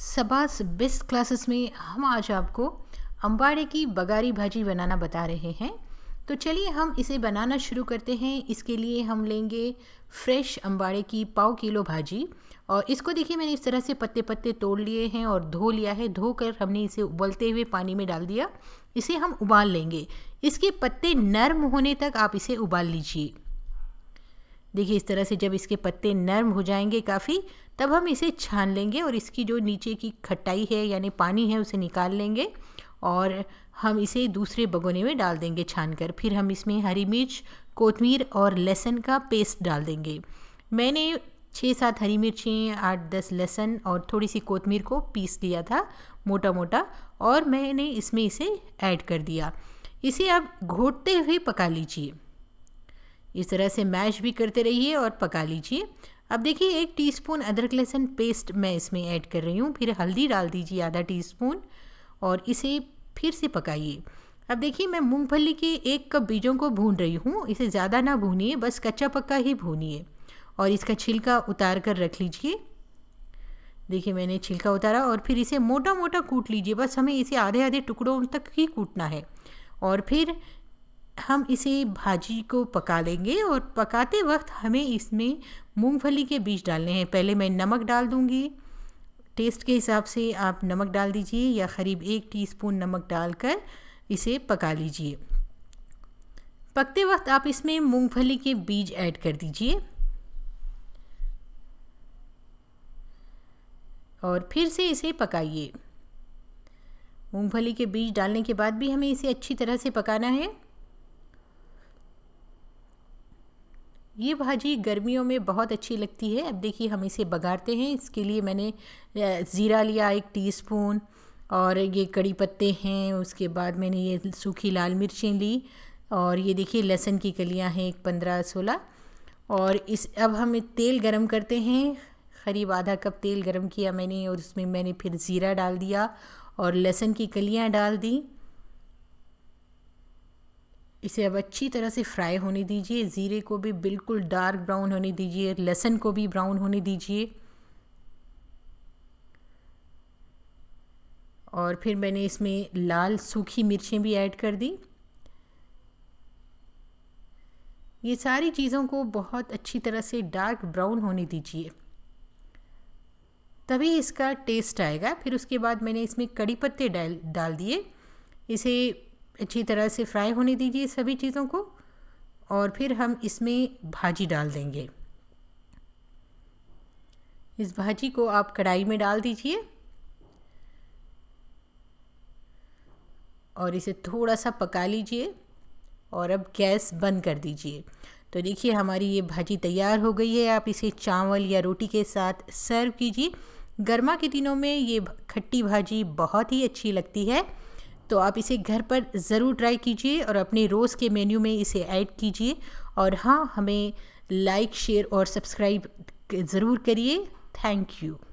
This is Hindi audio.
सबास बेस्ट क्लासेस में हम आज आपको अंबाड़े की बघारी भाजी बनाना बता रहे हैं। तो चलिए हम इसे बनाना शुरू करते हैं। इसके लिए हम लेंगे फ्रेश अंबाड़े की पाव किलो भाजी और इसको देखिए मैंने इस तरह से पत्ते पत्ते तोड़ लिए हैं और धो लिया है। धोकर हमने इसे उबलते हुए पानी में डाल दिया। इसे हम उबाल लेंगे। इसके पत्ते नर्म होने तक आप इसे उबाल लीजिए। देखिए इस तरह से जब इसके पत्ते नरम हो जाएंगे काफ़ी, तब हम इसे छान लेंगे और इसकी जो नीचे की खटाई है यानी पानी है उसे निकाल लेंगे और हम इसे दूसरे भगोने में डाल देंगे छान कर। फिर हम इसमें हरी मिर्च, कोतमीर और लहसुन का पेस्ट डाल देंगे। मैंने 6-7 हरी मिर्चें, 8-10 लहसुन और थोड़ी सी कोतमीर को पीस लिया था मोटा मोटा और मैंने इसमें इसे ऐड कर दिया। इसे आप घोटते हुए पका लीजिए। इस तरह से मैश भी करते रहिए और पका लीजिए। अब देखिए 1 टीस्पून अदरक लहसुन पेस्ट मैं इसमें ऐड कर रही हूँ। फिर हल्दी डाल दीजिए आधा टीस्पून और इसे फिर से पकाइए। अब देखिए मैं मूंगफली के 1 कप बीजों को भून रही हूँ। इसे ज़्यादा ना भूनिए, बस कच्चा पक्का ही भूनिए और इसका छिलका उतार कर रख लीजिए। देखिए मैंने छिलका उतारा और फिर इसे मोटा मोटा कूट लीजिए। बस हमें इसे आधे आधे टुकड़ों तक ही कूटना है और फिर हम इसे भाजी को पका लेंगे। और पकाते वक्त हमें इसमें मूंगफली के बीज डालने हैं। पहले मैं नमक डाल दूंगी, टेस्ट के हिसाब से आप नमक डाल दीजिए या करीब 1 टीस्पून नमक डालकर इसे पका लीजिए। पकते वक्त आप इसमें मूंगफली के बीज ऐड कर दीजिए और फिर से इसे पकाइए। मूंगफली के बीज डालने के बाद भी हमें इसे अच्छी तरह से पकाना है। ये भाजी गर्मियों में बहुत अच्छी लगती है। अब देखिए हम इसे बघारते हैं। इसके लिए मैंने ज़ीरा लिया 1 टीस्पून और ये कड़ी पत्ते हैं। उसके बाद मैंने ये सूखी लाल मिर्चें ली और ये देखिए लहसुन की कलियां हैं 15-16। और अब हम तेल गरम करते हैं। करीब आधा कप तेल गरम किया मैंने और उसमें मैंने फिर ज़ीरा डाल दिया और लहसुन की कलियां डाल दी। इसे अब अच्छी तरह से फ्राई होने दीजिए। ज़ीरे को भी बिल्कुल डार्क ब्राउन होने दीजिए, लहसुन को भी ब्राउन होने दीजिए। और फिर मैंने इसमें लाल सूखी मिर्चें भी ऐड कर दी। ये सारी चीज़ों को बहुत अच्छी तरह से डार्क ब्राउन होने दीजिए, तभी इसका टेस्ट आएगा। फिर उसके बाद मैंने इसमें कड़ी पत्ते डाल दिए। इसे अच्छी तरह से फ्राई होने दीजिए सभी चीज़ों को और फिर हम इसमें भाजी डाल देंगे। इस भाजी को आप कढ़ाई में डाल दीजिए और इसे थोड़ा सा पका लीजिए और अब गैस बंद कर दीजिए। तो देखिए हमारी ये भाजी तैयार हो गई है। आप इसे चावल या रोटी के साथ सर्व कीजिए। गर्मा के दिनों में ये खट्टी भाजी बहुत ही अच्छी लगती है। तो आप इसे घर पर ज़रूर ट्राई कीजिए और अपने रोज़ के मेन्यू में इसे ऐड कीजिए। और हाँ, हमें लाइक, शेयर और सब्सक्राइब ज़रूर करिए। Thank you.